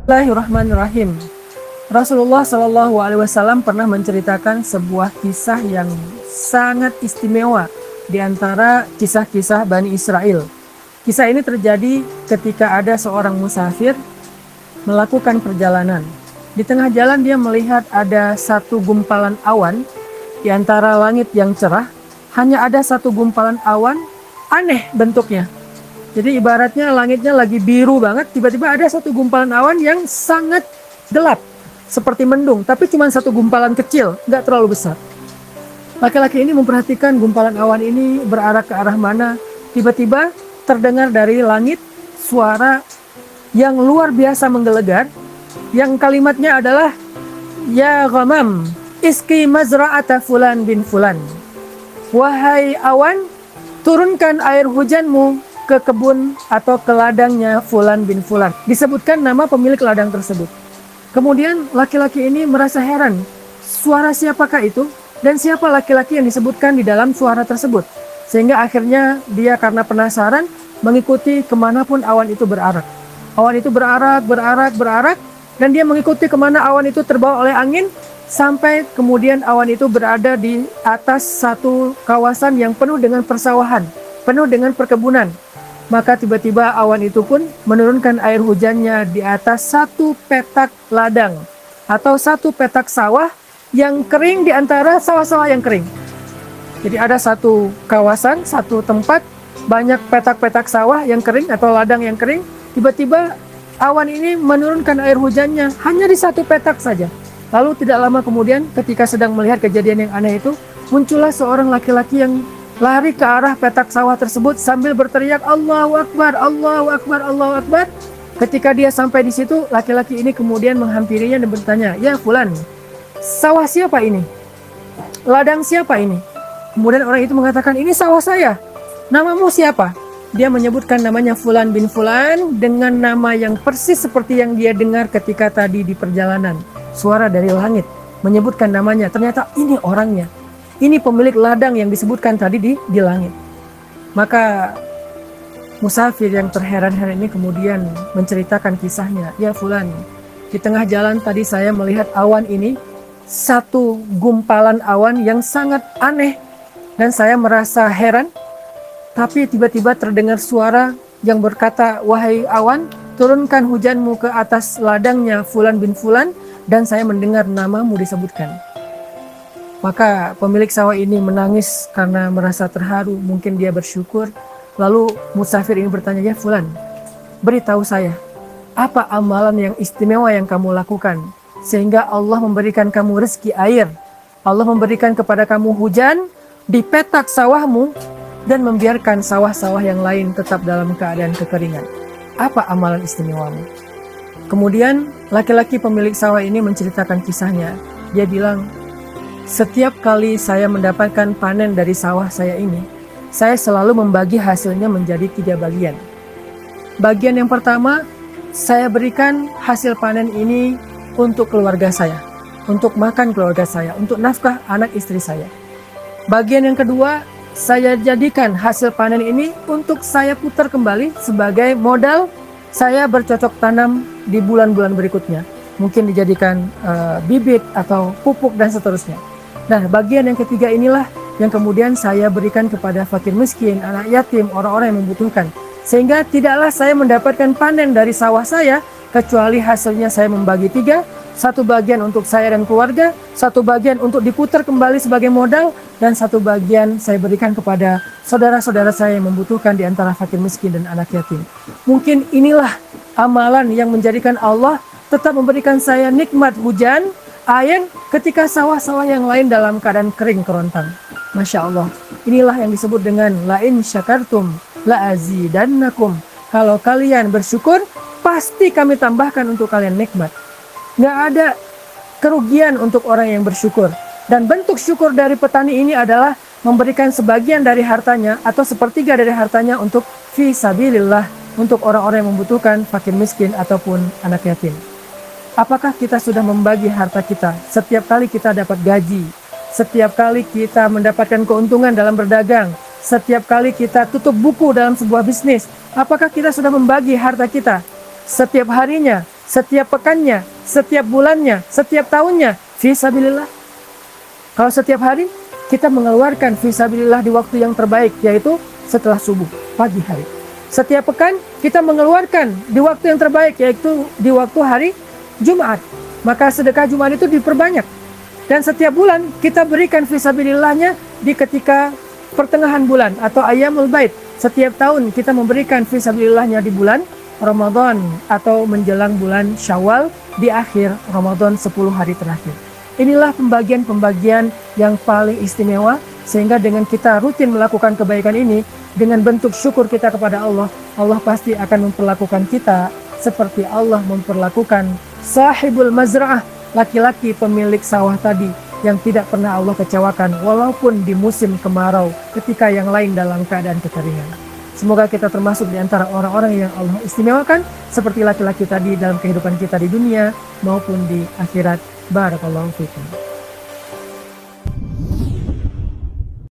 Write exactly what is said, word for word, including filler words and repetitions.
Bismillahirrahmanirrahim. Rasulullah Shallallahu Alaihi Wasallam pernah menceritakan sebuah kisah yang sangat istimewa di antara kisah-kisah Bani Israel. Kisah ini terjadi ketika ada seorang musafir melakukan perjalanan. Di tengah jalan dia melihat ada satu gumpalan awan di antara langit yang cerah. Hanya ada satu gumpalan awan, aneh bentuknya. Jadi ibaratnya langitnya lagi biru banget, tiba-tiba ada satu gumpalan awan yang sangat gelap, seperti mendung, tapi cuma satu gumpalan kecil, nggak terlalu besar. Laki-laki ini memperhatikan gumpalan awan ini berarah ke arah mana. Tiba-tiba terdengar dari langit suara yang luar biasa menggelegar, yang kalimatnya adalah, "Ya ghamam, iski mazra'ata fulan bin fulan." Wahai awan, turunkan air hujanmu ke kebun atau ke ladangnya Fulan bin Fulan. Disebutkan nama pemilik ladang tersebut. Kemudian laki-laki ini merasa heran, suara siapakah itu dan siapa laki-laki yang disebutkan di dalam suara tersebut. Sehingga akhirnya dia karena penasaran mengikuti kemanapun awan itu berarak. Awan itu berarak, berarak, berarak, dan dia mengikuti kemana awan itu terbawa oleh angin, sampai kemudian awan itu berada di atas satu kawasan yang penuh dengan persawahan, penuh dengan perkebunan. Maka tiba-tiba awan itu pun menurunkan air hujannya di atas satu petak ladang atau satu petak sawah yang kering di antara sawah-sawah yang kering. Jadi ada satu kawasan, satu tempat, banyak petak-petak sawah yang kering atau ladang yang kering. Tiba-tiba awan ini menurunkan air hujannya hanya di satu petak saja. Lalu tidak lama kemudian ketika sedang melihat kejadian yang aneh itu, muncullah seorang laki-laki yang lari ke arah petak sawah tersebut sambil berteriak, "Allahu Akbar, Allahu Akbar, Allahu Akbar." Ketika dia sampai di situ, laki-laki ini kemudian menghampirinya dan bertanya, "Ya Fulan, sawah siapa ini? Ladang siapa ini?" Kemudian orang itu mengatakan, "Ini sawah saya. Namamu siapa?" Dia menyebutkan namanya Fulan bin Fulan dengan nama yang persis seperti yang dia dengar ketika tadi di perjalanan. Suara dari langit menyebutkan namanya. Ternyata ini orangnya. Ini pemilik ladang yang disebutkan tadi di, di langit. Maka musafir yang terheran-heran ini kemudian menceritakan kisahnya. "Ya Fulan, di tengah jalan tadi saya melihat awan ini, satu gumpalan awan yang sangat aneh. Dan saya merasa heran, tapi tiba-tiba terdengar suara yang berkata, 'Wahai awan, turunkan hujanmu ke atas ladangnya Fulan bin Fulan,' dan saya mendengar namamu disebutkan." Maka pemilik sawah ini menangis karena merasa terharu, mungkin dia bersyukur. Lalu musafir ini bertanya, "Ya Fulan, beritahu saya, apa amalan yang istimewa yang kamu lakukan sehingga Allah memberikan kamu rezeki air, Allah memberikan kepada kamu hujan di petak sawahmu dan membiarkan sawah-sawah yang lain tetap dalam keadaan kekeringan? Apa amalan istimewamu?" Kemudian laki-laki pemilik sawah ini menceritakan kisahnya. Dia bilang, "Setiap kali saya mendapatkan panen dari sawah saya ini, saya selalu membagi hasilnya menjadi tiga bagian. Bagian yang pertama, saya berikan hasil panen ini untuk keluarga saya, untuk makan keluarga saya, untuk nafkah anak istri saya. Bagian yang kedua, saya jadikan hasil panen ini untuk saya putar kembali sebagai modal saya bercocok tanam di bulan-bulan berikutnya. Mungkin dijadikan uh, bibit atau pupuk dan seterusnya. Nah, bagian yang ketiga inilah yang kemudian saya berikan kepada fakir miskin, anak yatim, orang-orang yang membutuhkan. Sehingga tidaklah saya mendapatkan panen dari sawah saya, kecuali hasilnya saya membagi tiga. Satu bagian untuk saya dan keluarga, satu bagian untuk diputar kembali sebagai modal, dan satu bagian saya berikan kepada saudara-saudara saya yang membutuhkan di antara fakir miskin dan anak yatim." Mungkin inilah amalan yang menjadikan Allah tetap memberikan saya nikmat hujan, air, ketika sawah-sawah yang lain dalam keadaan kering kerontang. Masya Allah, inilah yang disebut dengan "La-in syakartum la-azidannakum." Kalau kalian bersyukur, pasti kami tambahkan untuk kalian nikmat. Nggak ada kerugian untuk orang yang bersyukur. Dan bentuk syukur dari petani ini adalah memberikan sebagian dari hartanya atau sepertiga dari hartanya untuk fi sabilillah, untuk orang-orang yang membutuhkan, fakir miskin ataupun anak yatim. Apakah kita sudah membagi harta kita setiap kali kita dapat gaji, setiap kali kita mendapatkan keuntungan dalam berdagang, setiap kali kita tutup buku dalam sebuah bisnis? Apakah kita sudah membagi harta kita setiap harinya, setiap pekannya, setiap bulannya, setiap tahunnya, fisabilillah. Kalau setiap hari, kita mengeluarkan fisabilillah di waktu yang terbaik, yaitu setelah subuh, pagi hari. Setiap pekan, kita mengeluarkan di waktu yang terbaik, yaitu di waktu hari Jumat. Maka sedekah Jumat itu diperbanyak. Dan setiap bulan, kita berikan fisabilillahnya di ketika pertengahan bulan atau Ayyamul Bait. Setiap tahun kita memberikan fisabilillahnya di bulan Ramadan atau menjelang bulan Syawal di akhir Ramadan sepuluh hari terakhir. Inilah pembagian-pembagian yang paling istimewa, sehingga dengan kita rutin melakukan kebaikan ini, dengan bentuk syukur kita kepada Allah, Allah pasti akan memperlakukan kita seperti Allah memperlakukan sahibul mazra'ah, laki-laki pemilik sawah tadi, yang tidak pernah Allah kecewakan walaupun di musim kemarau ketika yang lain dalam keadaan kekeringan. Semoga kita termasuk di antara orang-orang yang Allah istimewakan seperti laki-laki tadi dalam kehidupan kita di dunia maupun di akhirat. Barakallahu fikum.